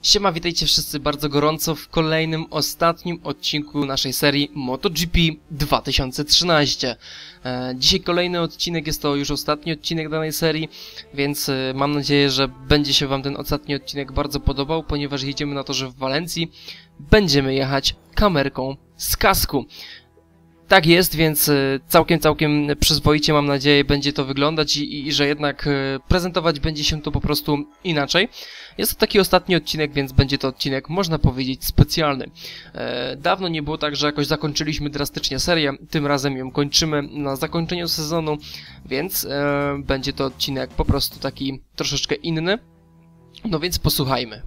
Siema, witajcie wszyscy bardzo gorąco w kolejnym, ostatnim odcinku naszej serii MotoGP 2013. Dzisiaj kolejny odcinek, jest to już ostatni odcinek danej serii, więc mam nadzieję, że będzie się wam ten ostatni odcinek bardzo podobał, ponieważ jedziemy na torze w Walencji. Będziemy jechać kamerką z kasku. Tak jest, więc całkiem przyzwoicie, mam nadzieję, będzie to wyglądać i że jednak prezentować będzie się to po prostu inaczej. Jest to taki ostatni odcinek, więc będzie to odcinek, można powiedzieć, specjalny. Dawno nie było tak, że jakoś zakończyliśmy drastycznie serię, tym razem ją kończymy na zakończeniu sezonu, więc będzie to odcinek po prostu taki troszeczkę inny. No więc posłuchajmy.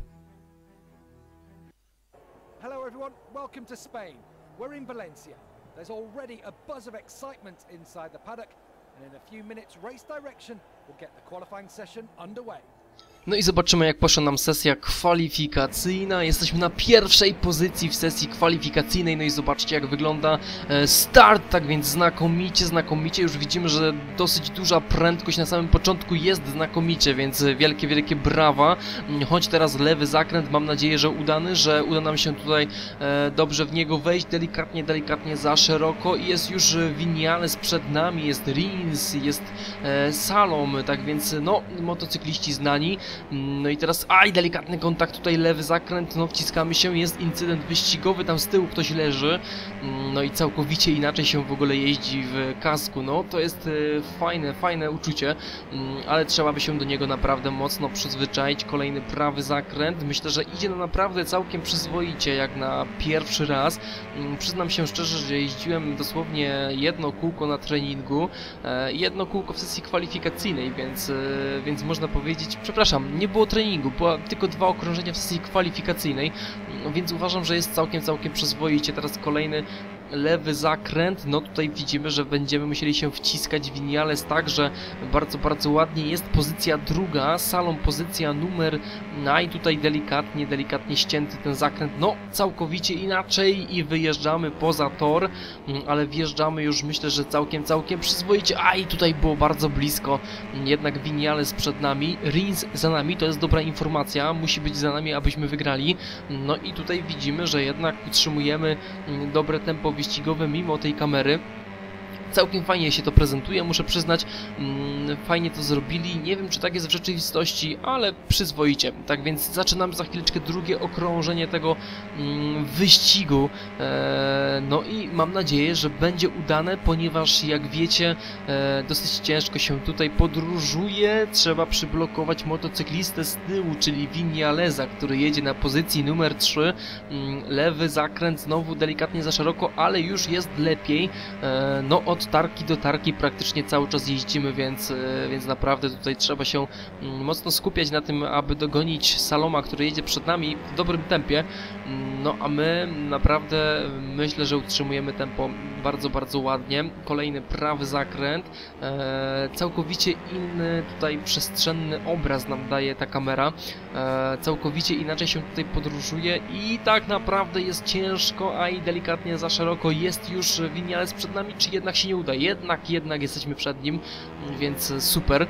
Hello everyone, welcome to Spain. We're in Valencia. There's already a buzz of excitement inside the paddock, and in a few minutes race direction will get the qualifying session underway. No i zobaczymy, jak poszła nam sesja kwalifikacyjna. Jesteśmy na pierwszej pozycji w sesji kwalifikacyjnej. No i zobaczcie, jak wygląda start. Tak więc znakomicie. Już widzimy, że dosyć duża prędkość na samym początku, jest znakomicie, więc wielkie brawa. Choć teraz lewy zakręt, mam nadzieję, że udany, że uda nam się tutaj dobrze w niego wejść. Delikatnie za szeroko. I jest już Viñales przed nami, jest Rins, jest Salom. Tak więc, no, motocykliści znani. No i teraz, delikatny kontakt, tutaj lewy zakręt, no wciskamy się, jest incydent wyścigowy, tam z tyłu ktoś leży, no i całkowicie inaczej się w ogóle jeździ w kasku, no to jest fajne uczucie, ale trzeba by się do niego naprawdę mocno przyzwyczaić. Kolejny prawy zakręt, myślę, że idzie nam naprawdę całkiem przyzwoicie, jak na pierwszy raz. Przyznam się szczerze, że jeździłem dosłownie jedno kółko na treningu, jedno kółko w sesji kwalifikacyjnej, więc można powiedzieć, przepraszam, nie było treningu, była tylko 2 okrążenia w sesji kwalifikacyjnej, więc uważam, że jest całkiem przyzwoicie. Teraz kolejny lewy zakręt, no tutaj widzimy, że będziemy musieli się wciskać. Viñales także bardzo ładnie, jest pozycja druga, Salom pozycja numer, i tutaj delikatnie ścięty ten zakręt, no całkowicie inaczej i wyjeżdżamy poza tor, ale wjeżdżamy już, myślę, że całkiem przyzwoicie. I tutaj było bardzo blisko, jednak Viñales przed nami, Rins za nami, to jest dobra informacja, musi być za nami, abyśmy wygrali. No i tutaj widzimy, że jednak utrzymujemy dobre tempo wyścigowe mimo tej kamery. Całkiem fajnie się to prezentuje, muszę przyznać, fajnie to zrobili, nie wiem, czy tak jest w rzeczywistości, ale przyzwoicie. Tak więc zaczynamy za chwileczkę drugie okrążenie tego wyścigu, no i mam nadzieję, że będzie udane, ponieważ jak wiecie, dosyć ciężko się tutaj podróżuje, trzeba przyblokować motocyklistę z tyłu, czyli Viñalesa, który jedzie na pozycji numer 3, lewy zakręt znowu delikatnie za szeroko, ale już jest lepiej, no od tarki do tarki praktycznie cały czas jeździmy, więc naprawdę tutaj trzeba się mocno skupiać na tym, aby dogonić Saloma, który jedzie przed nami w dobrym tempie. No a my naprawdę myślę, że utrzymujemy tempo bardzo ładnie. Kolejny prawy zakręt, całkowicie inny tutaj przestrzenny obraz nam daje ta kamera, całkowicie inaczej się tutaj podróżuje i tak naprawdę jest ciężko, i delikatnie za szeroko. Jest już Viñales przed nami, czy jednak się nie uda? Jednak jesteśmy przed nim, więc super.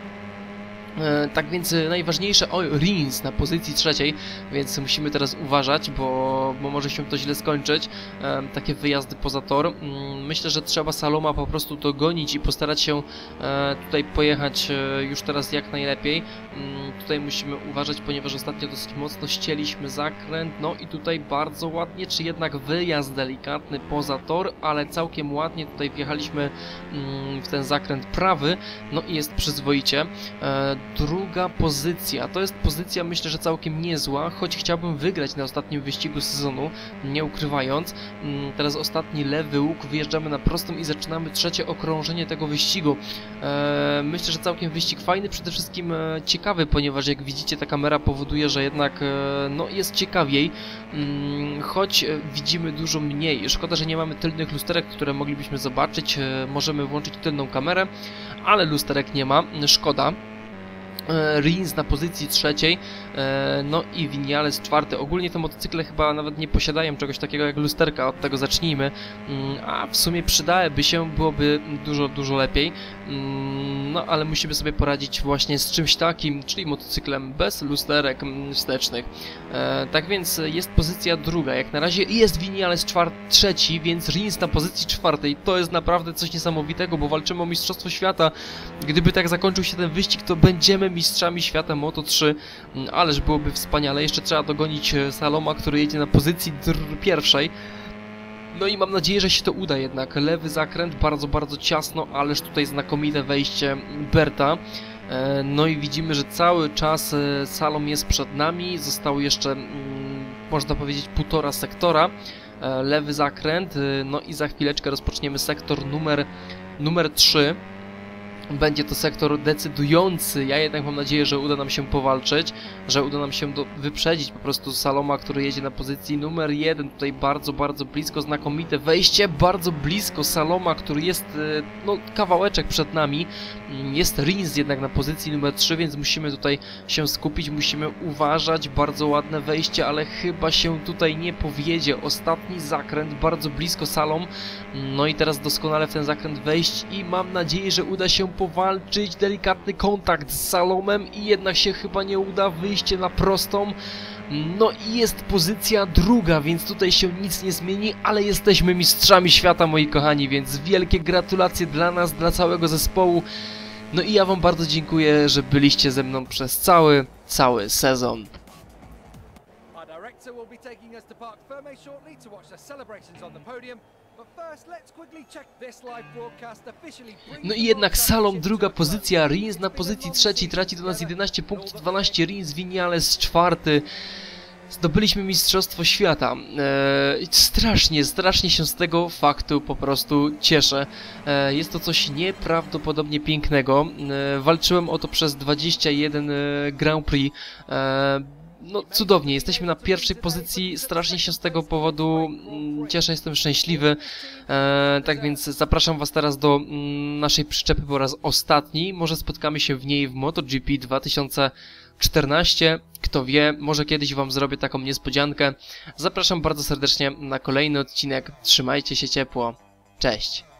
Tak więc najważniejsze, Rins na pozycji trzeciej, więc musimy teraz uważać, bo może się to źle skończyć, takie wyjazdy poza tor. Myślę, że trzeba Saloma po prostu dogonić i postarać się tutaj pojechać już teraz jak najlepiej. Tutaj musimy uważać, ponieważ ostatnio dosyć mocno ścięliśmy zakręt, no i tutaj bardzo ładnie, czy jednak wyjazd delikatny poza tor, ale całkiem ładnie tutaj wjechaliśmy w ten zakręt prawy, no i jest przyzwoicie. Druga pozycja, to jest pozycja, myślę, że całkiem niezła, choć chciałbym wygrać na ostatnim wyścigu sezonu, nie ukrywając. Teraz ostatni lewy łuk, wyjeżdżamy na prostą i zaczynamy trzecie okrążenie tego wyścigu. Myślę, że całkiem wyścig fajny, przede wszystkim ciekawy, ponieważ jak widzicie, ta kamera powoduje, że jednak no, jest ciekawiej, choć widzimy dużo mniej. Szkoda, że nie mamy tylnych lusterek, które moglibyśmy zobaczyć. Możemy włączyć tylną kamerę, ale lusterek nie ma, szkoda. Rins na pozycji trzeciej, no i Vinales czwarty. Ogólnie te motocykle chyba nawet nie posiadają czegoś takiego jak lusterka, od tego zacznijmy, a w sumie przydałyby się, byłoby dużo lepiej, no ale musimy sobie poradzić właśnie z czymś takim, czyli motocyklem bez lusterek wstecznych. Tak więc jest pozycja druga, jak na razie jest Vinales trzeci, więc Rins na pozycji czwartej. To jest naprawdę coś niesamowitego, bo walczymy o Mistrzostwo Świata. Gdyby tak zakończył się ten wyścig, to będziemy mistrzami świata Moto3, ależ byłoby wspaniale. Jeszcze trzeba dogonić Saloma, który jedzie na pozycji pierwszej. No i mam nadzieję, że się to uda jednak. Lewy zakręt, bardzo ciasno, ależ tutaj znakomite wejście Berta. No i widzimy, że cały czas Salom jest przed nami. Zostało jeszcze, można powiedzieć, 1,5 sektora. Lewy zakręt, no i za chwileczkę rozpoczniemy sektor numer 3. Będzie to sektor decydujący. Ja jednak mam nadzieję, że uda nam się powalczyć, że uda nam się wyprzedzić po prostu Saloma, który jedzie na pozycji numer 1. Tutaj bardzo blisko, znakomite wejście, bardzo blisko Saloma, który jest no, kawałeczek przed nami. Jest Rins jednak na pozycji numer 3, więc musimy tutaj się skupić, musimy uważać. Bardzo ładne wejście, ale chyba się tutaj nie powiedzie. Ostatni zakręt, bardzo blisko Salom. No i teraz doskonale w ten zakręt wejść i mam nadzieję, że uda się powalczyć, delikatny kontakt z Salomem i jednak się chyba nie uda, wyjście na prostą. No i jest pozycja druga, więc tutaj się nic nie zmieni, ale jesteśmy mistrzami świata, moi kochani, więc wielkie gratulacje dla nas, dla całego zespołu. No i ja wam bardzo dziękuję, że byliście ze mną przez cały sezon. No i jednak Salom druga pozycja, Rins na pozycji trzeciej, traci do nas 11 punktów, 12 Rins, Vinales czwarty. Zdobyliśmy Mistrzostwo Świata. Strasznie się z tego faktu po prostu cieszę. Jest to coś nieprawdopodobnie pięknego. Walczyłem o to przez 21 Grand Prix. No cudownie, jesteśmy na pierwszej pozycji, strasznie się z tego powodu cieszę, jestem szczęśliwy. Tak więc zapraszam was teraz do naszej przyczepy po raz ostatni. Może spotkamy się w niej w MotoGP 2014. Kto wie, może kiedyś wam zrobię taką niespodziankę. Zapraszam bardzo serdecznie na kolejny odcinek. Trzymajcie się ciepło. Cześć!